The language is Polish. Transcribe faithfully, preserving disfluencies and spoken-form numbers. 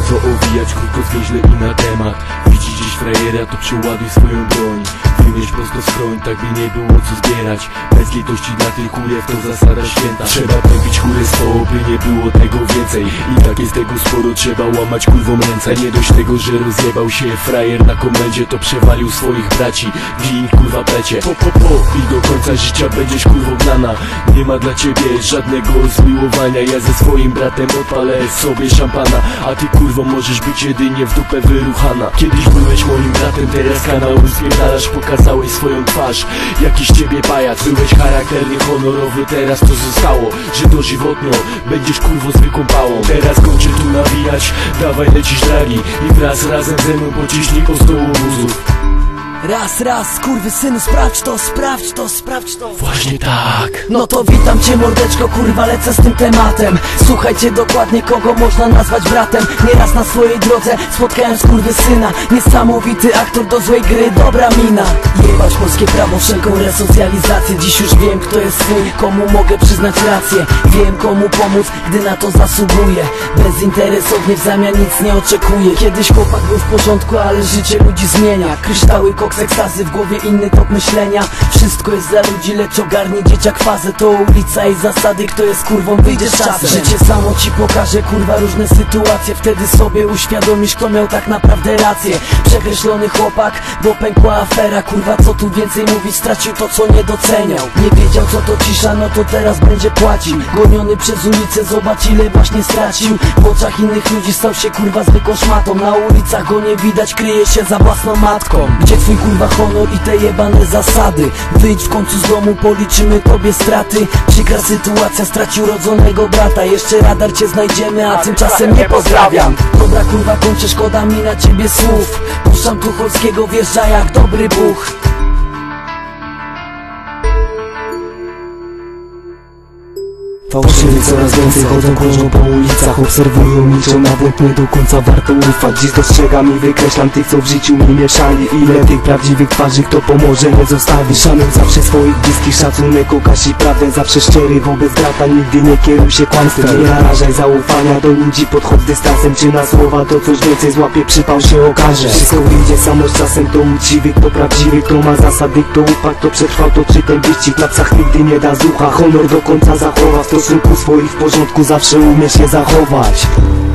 co owijać, krótko zwięźle i na temat. Widzi gdzieś frajera, to przeładuj swoją broń. Wymierz prosto z chroń, tak by nie było co zbierać. Bez litości dla tych chujew to zasada święta. Trzeba tępić chórestwo, by nie było tego więcej. I tak jest tego sporo, trzeba łamać kurwom ręce. Nie dość tego, że rozjebał się frajer na komendzie, to przewalił swoich braci, gin kurwa plecie. Po, po, po i do końca życia będziesz kurwo gnana. Nie ma dla ciebie żadnego zmiłowania. Ja ze swoim bratem odpalę sobie szampana, a ty kurwo możesz być jedynie w dupę wyruchana. Kiedyś byłeś moim bratem, teraz kanał zbierasz, pokazałeś swoją twarz. Jakiś ciebie pajac, byłeś charakternie honorowy, teraz to zostało, że dożywotnio będziesz kurwo zwykłą pałą. Teraz kończę tu nawijać, dawaj lecisz dragi i wraz razem ze mną pociśnij o stołu wózów. Raz, raz, skurwysynu, sprawdź to, sprawdź to, sprawdź to. Właśnie tak. No to witam cię mordeczko, kurwa, lecę z tym tematem. Słuchajcie dokładnie, kogo można nazwać bratem. Nieraz na swojej drodze spotkałem skurwysyna, niesamowity aktor do złej gry, dobra mina. Jebać polskie prawo, wszelką resocjalizację. Dziś już wiem, kto jest swój, komu mogę przyznać rację. Wiem, komu pomóc, gdy na to zasługuję. Bezinteresownie w zamian nic nie oczekuję. Kiedyś chłopak był w porządku, ale życie ludzi zmienia. Kryształy, koks, ekstazy, w głowie inny tok myślenia. Wszystko jest dla ludzi, lecz ogarnie dzieciak fazę. To ulica i zasady, kto jest kurwą, wyjdzie z czasem. Życie samo ci pokaże, kurwa, różne sytuacje. Wtedy sobie uświadomisz, kto miał tak naprawdę rację. Przekreślony chłopak, bo pękła afera. Kurwa, co tu więcej mówić, stracił to, co nie doceniał. Nie wiedział, co to cisza, no to teraz będzie płacił. Goniony przez ulicę, zobacz ile właśnie stracił. W oczach innych ludzi stał się kurwa zwykłą szmatą. Na ulicach go nie widać, kryje się za własną matką. Gdzie twój kurwa honor i te jebane zasady? Wyjdź w końcu z domu, policzymy tobie straty. Przykra sytuacja, stracił rodzonego brata. Jeszcze radar cię znajdziemy, a tymczasem nie pozdrawiam. Dobra kurwa, kończę, szkoda mi na ciebie słów. Puszczam Tucholskiego, wjeżdża jak dobry Bóg. Fałszywy coraz więcej chodzą, krążą po ulicach. Obserwują, milczą, nawet nie do końca warto ufać. Dziś dostrzegam i wykreślam tych, co w życiu mi mieszali. Ile tych prawdziwych twarzy, kto pomoże, nie zostawi. Szanuj zawsze swoich bliskich, szacunek okaż prawdę. Zawsze szczery wobec brata, nigdy nie kieruj się kłamstwem. Nie narażaj zaufania do ludzi, podchodź z dystansem. Czy na słowa to coś więcej złapie, przypał się okaże. Wszystko wyjdzie samo z czasem, to uczciwy, kto prawdziwy, kto ma zasady, kto upadł, kto przetrwał, to czy ten wyścig na psach nigdy nie da z ucha. Honor do końca zachowa, w stosunku swoich w porządku zawsze umie się zachować.